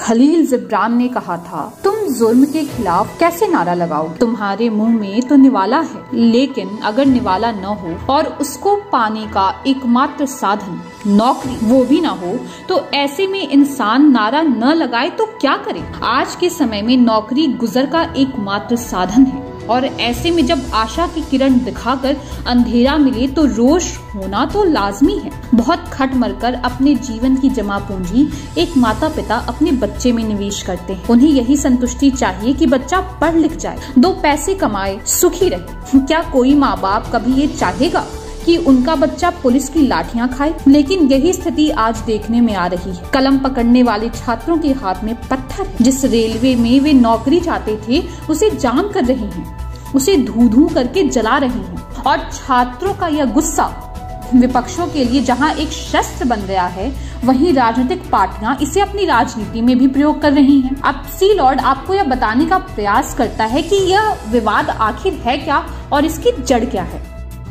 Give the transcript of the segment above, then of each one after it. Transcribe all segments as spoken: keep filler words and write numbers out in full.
खलील जिब्रान ने कहा था, तुम जुल्म के खिलाफ कैसे नारा लगाओगे? तुम्हारे मुंह में तो निवाला है, लेकिन अगर निवाला न हो और उसको पाने का एकमात्र साधन नौकरी वो भी ना हो, तो ऐसे में इंसान नारा न लगाए तो क्या करे? आज के समय में नौकरी गुजर का एकमात्र साधन है और ऐसे में जब आशा की किरण दिखाकर अंधेरा मिले तो रोष होना तो लाजमी है। बहुत खट मरकर अपने जीवन की जमा पूंजी एक माता पिता अपने बच्चे में निवेश करते हैं। उन्हें यही संतुष्टि चाहिए कि बच्चा पढ़ लिख जाए, दो पैसे कमाए, सुखी रहे। क्या कोई माँ बाप कभी ये चाहेगा कि उनका बच्चा पुलिस की लाठियां खाए? लेकिन यही स्थिति आज देखने में आ रही है। कलम पकड़ने वाले छात्रों के हाथ में पत्थर है। जिस रेलवे में वे नौकरी चाहते थे उसे जाम कर रहे हैं, उसे धू धू करके जला रहे हैं। और छात्रों का यह गुस्सा विपक्षों के लिए जहां एक शस्त्र बन गया है, वहीं राजनीतिक पार्टियां इसे अपनी राजनीति में भी प्रयोग कर रही हैं। अब सी लॉर्ड आपको यह बताने का प्रयास करता है कि यह विवाद आखिर है क्या और इसकी जड़ क्या है।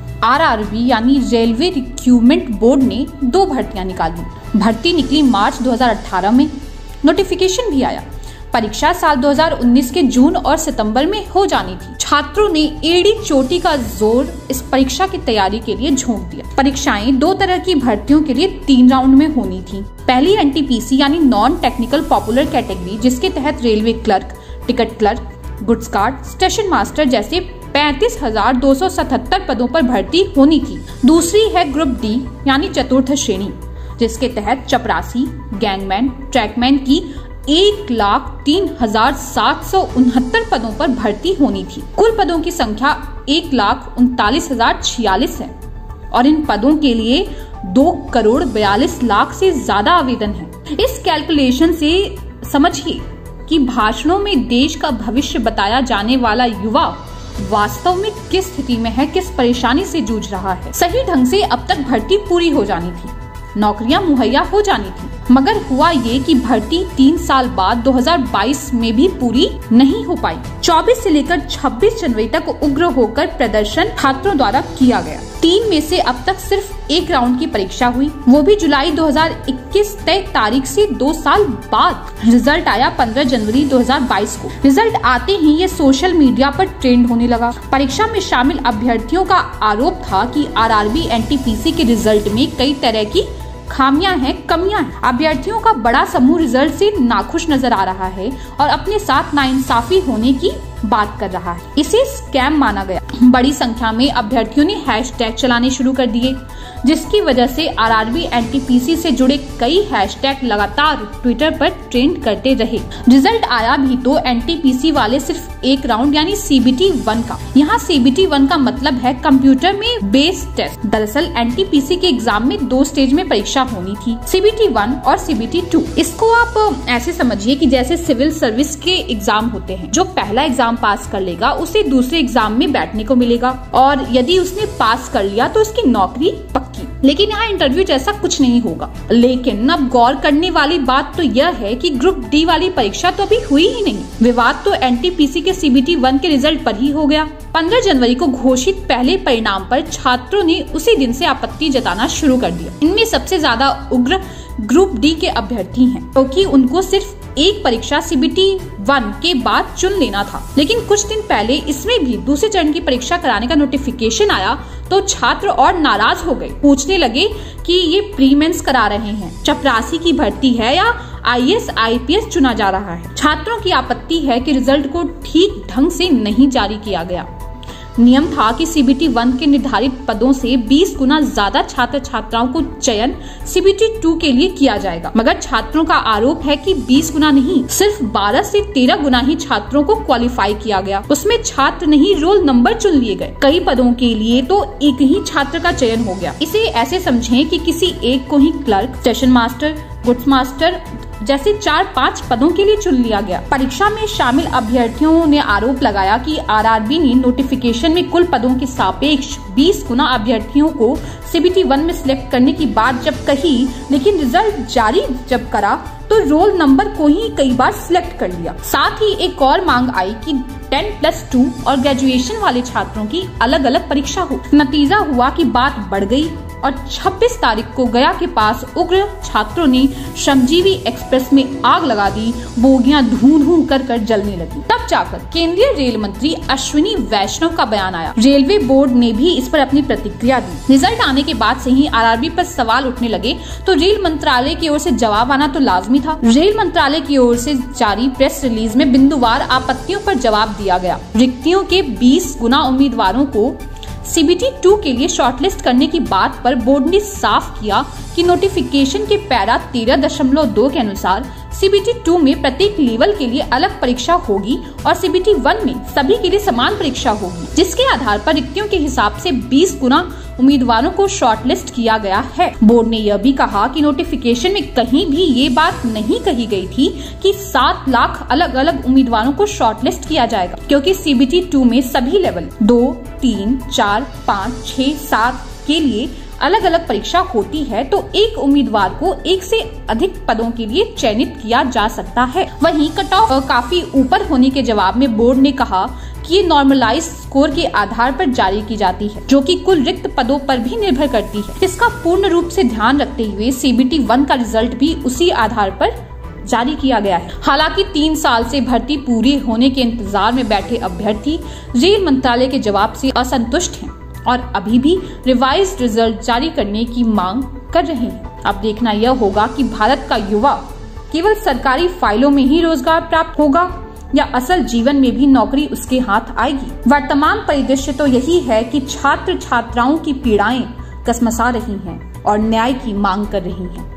आरआरबी यानी रेलवे रिक्रूटमेंट बोर्ड ने दो भर्तियां निकाली। भर्ती निकली मार्च दो हज़ार अठारह में, नोटिफिकेशन भी आया। परीक्षा साल दो हज़ार उन्नीस के जून और सितंबर में हो जानी थी। छात्रों ने एड़ी चोटी का जोर इस परीक्षा की तैयारी के लिए झोंक दिया। परीक्षाएं दो तरह की भर्तियों के लिए तीन राउंड में होनी थी। पहली एनटीपीसी यानी नॉन टेक्निकल पॉपुलर कैटेगरी, जिसके तहत railway clerk, ticket clerk, goods guard, station master जैसे पैंतीस हजार दो सौ सतहत्तर पदों पर भर्ती होनी थी। दूसरी है ग्रुप डी यानी चतुर्थ श्रेणी, जिसके तहत चपरासी, गैंगमैन, ट्रैकमैन की एक लाख तीन हजार सात सौ उनहत्तर पदों पर भर्ती होनी थी। कुल पदों की संख्या एक लाख उनतालीस हजार छियालीस है और इन पदों के लिए दो करोड़ बयालीस लाख से ज्यादा आवेदन है। इस कैलकुलेशन से समझिए कि भाषणों में देश का भविष्य बताया जाने वाला युवा वास्तव में किस स्थिति में है, किस परेशानी से जूझ रहा है। सही ढंग से अब तक भर्ती पूरी हो जानी थी, नौकरियां मुहैया हो जानी थी, मगर हुआ ये कि भर्ती तीन साल बाद दो हज़ार बाईस में भी पूरी नहीं हो पाई। चौबीस से लेकर छब्बीस जनवरी तक उग्र होकर प्रदर्शन छात्रों द्वारा किया गया। तीन में से अब तक सिर्फ एक राउंड की परीक्षा हुई, वो भी जुलाई दो हज़ार इक्कीस तय तारीख से दो साल बाद। रिजल्ट आया पंद्रह जनवरी दो हज़ार बाईस को। रिजल्ट आते ही ये सोशल मीडिया पर ट्रेंड होने लगा। परीक्षा में शामिल अभ्यर्थियों का आरोप था कि आरआरबी एनटीपीसी के रिजल्ट में कई तरह की खामियां हैं, कमियां हैं। अभ्यर्थियों का बड़ा समूह रिजल्ट से नाखुश नजर आ रहा है और अपने साथ नाइंसाफी होने की बात कर रहा है। इसे स्कैम माना गया। बड़ी संख्या में अभ्यर्थियों ने हैशटैग चलाने शुरू कर दिए, जिसकी वजह से आरआरबी एनटीपीसी से जुड़े कई हैशटैग लगातार ट्विटर पर ट्रेंड करते रहे। रिजल्ट आया भी तो एनटीपीसी वाले सिर्फ एक राउंड यानी सीबीटी वन का। यहाँ सीबीटी वन का मतलब है कंप्यूटर में बेस्ड टेस्ट। दरअसल एनटीपीसी के एग्जाम में दो स्टेज में परीक्षा होनी थी, सीबीटी वन और सीबीटी टू। इसको आप ऐसे समझिए कि जैसे सिविल सर्विस के एग्जाम होते हैं। जो पहला एग्जाम पास कर लेगा उसे दूसरे एग्जाम में बैठने को मिलेगा और यदि उसने पास कर लिया तो उसकी नौकरी पक्की। लेकिन यहाँ इंटरव्यू जैसा कुछ नहीं होगा। लेकिन अब गौर करने वाली बात तो यह है कि ग्रुप डी वाली परीक्षा तो अभी हुई ही नहीं। विवाद तो एनटीपीसी के सीबीटी वन के रिजल्ट पर ही हो गया। पंद्रह जनवरी को घोषित पहले परिणाम पर छात्रों ने उसी दिन से आपत्ति जताना शुरू कर दिया। इनमें सबसे ज्यादा उग्र ग्रुप डी के अभ्यर्थी हैं, क्योंकि तो उनको सिर्फ एक परीक्षा सीबीटी वन के बाद चुन लेना था। लेकिन कुछ दिन पहले इसमें भी दूसरे चरण की परीक्षा कराने का नोटिफिकेशन आया तो छात्र और नाराज हो गए। पूछने लगे कि ये प्री मेंस करा रहे हैं, चपरासी की भर्ती है या आईएएस आईपीएस चुना जा रहा है। छात्रों की आपत्ति है कि रिजल्ट को ठीक ढंग से नहीं जारी किया गया। नियम था कि सीबीटी वन के निर्धारित पदों से बीस गुना ज्यादा छात्र छात्राओं को चयन सीबीटी टू के लिए किया जाएगा, मगर छात्रों का आरोप है कि बीस गुना नहीं, सिर्फ बारह से तेरह गुना ही छात्रों को क्वालिफाई किया गया। उसमें छात्र नहीं, रोल नंबर चुन लिए गए। कई पदों के लिए तो एक ही छात्र का चयन हो गया। इसे ऐसे समझें कि किसी एक को ही clerk, station master, goods master जैसे चार पाँच पदों के लिए चुन लिया गया। परीक्षा में शामिल अभ्यर्थियों ने आरोप लगाया कि आरआरबी ने नोटिफिकेशन में कुल पदों के सापेक्ष बीस गुना अभ्यर्थियों को सीबीटी वन में सिलेक्ट करने की बात जब कही, लेकिन रिजल्ट जारी जब करा तो रोल नंबर को ही कई बार सिलेक्ट कर लिया। साथ ही एक और मांग आई कि टेन प्लस टू और ग्रेजुएशन वाले छात्रों की अलग अलग परीक्षा हो। नतीजा हुआ कि बात बढ़ गई और छब्बीस तारीख को गया के पास उग्र छात्रों ने श्रमजीवी एक्सप्रेस में आग लगा दी। बोगियां धूं धूं कर कर जलने लगी। तब जाकर केंद्रीय रेल मंत्री अश्विनी वैष्णव का बयान आया। रेलवे बोर्ड ने भी इस पर अपनी प्रतिक्रिया दी। रिजल्ट आने के बाद से ही आरआरबी पर सवाल उठने लगे तो रेल मंत्रालय की ओर से जवाब आना तो लाजमी था। रेल मंत्रालय की ओर से जारी प्रेस रिलीज में बिंदुवार आपत्तियों पर जवाब दिया गया। रिक्तियों के बीस गुना उम्मीदवारों को सीबीटी टू के लिए शॉर्टलिस्ट करने की बात पर बोर्ड ने साफ किया कि नोटिफिकेशन के पैरा तेरह दशमलव दो के अनुसार सीबीटी टू में प्रत्येक लेवल के लिए अलग परीक्षा होगी और सीबीटी वन में सभी के लिए समान परीक्षा होगी, जिसके आधार पर रिक्तियों के हिसाब से बीस गुना उम्मीदवारों को शॉर्टलिस्ट किया गया है। बोर्ड ने यह भी कहा कि नोटिफिकेशन में कहीं भी ये बात नहीं कही गई थी कि सात लाख अलग अलग उम्मीदवारों को शॉर्टलिस्ट किया जाएगा, क्योंकि सीबीटी टू में सभी लेवल दो, तीन, चार, पाँच, छह, सात के लिए अलग अलग परीक्षा होती है, तो एक उम्मीदवार को एक से अधिक पदों के लिए चयनित किया जा सकता है। वहीं कट ऑफ काफी ऊपर होने के जवाब में बोर्ड ने कहा कि ये नॉर्मलाइज स्कोर के आधार पर जारी की जाती है, जो कि कुल रिक्त पदों पर भी निर्भर करती है। इसका पूर्ण रूप से ध्यान रखते हुए सीबीटी वन का रिजल्ट भी उसी आधार पर जारी किया गया है। हालांकि तीन साल से भर्ती पूरी होने के इंतजार में बैठे अभ्यर्थी रेल मंत्रालय के जवाब से असंतुष्ट हैं और अभी भी रिवाइज्ड रिजल्ट जारी करने की मांग कर रहे हैं। अब देखना यह होगा कि भारत का युवा केवल सरकारी फाइलों में ही रोजगार प्राप्त होगा या असल जीवन में भी नौकरी उसके हाथ आएगी। वर्तमान परिदृश्य तो यही है कि छात्र छात्राओं की पीड़ाएं कसमसा रही हैं और न्याय की मांग कर रही हैं।